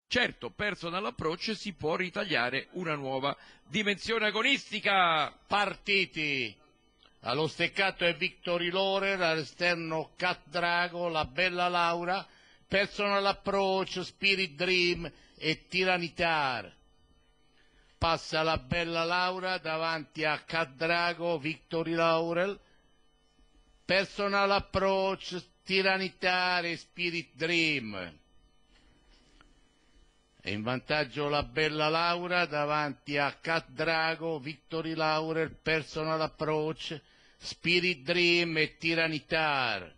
Certo, personal approach si può ritagliare una nuova dimensione agonistica. Partiti. Allo steccato è Victory Lorer, all'esterno Cat Drago, la Bella Laura, Personal Approach, Spirit Dream e Tiranitar. Passa la Bella Laura davanti a Cat Drago, Victory Laurel, Personal Approach, Tiranitar e Spirit Dream. È in vantaggio la Bella Laura davanti a Cat Drago, Victory Laurel, Personal Approach, Spirit Dream e Tiranitar.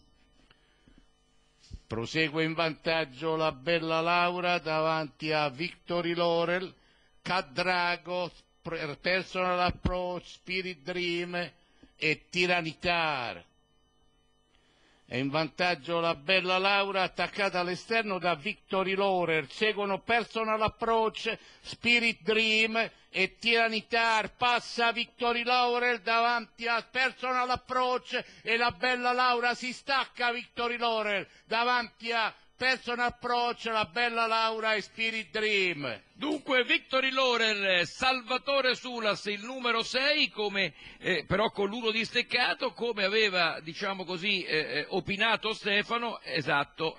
Prosegue in vantaggio la Bella Laura davanti a Victory Laurel, Cat Drago, Personal Approach, Spirit Dream e Tiranitar. È in vantaggio la Bella Laura attaccata all'esterno da Victory Laurel, seguono Personal Approach, Spirit Dream e Tiranitar, passa Victory Laurel davanti a Personal Approach e la Bella Laura si stacca Victory Laurel davanti a Personal Approach, la Bella Laura e Spirit Dream. Dunque Victory Laurel, Salvatore Sulas, il numero 6, come, però con l'uno di steccato, come aveva, diciamo così, opinato Stefano. Esatto.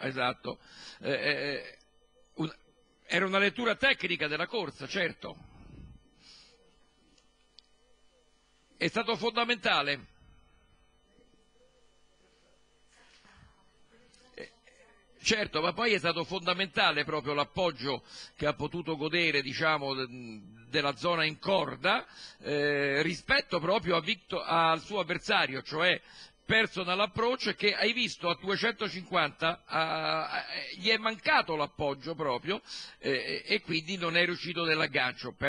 Era una lettura tecnica della corsa, certo. È stato fondamentale. Certo, ma poi è stato fondamentale proprio l'appoggio che ha potuto godere, diciamo, della zona in corda rispetto proprio al suo avversario, cioè Personal Approach, che hai visto a 250 gli è mancato l'appoggio proprio e quindi non è riuscito nell'aggancio.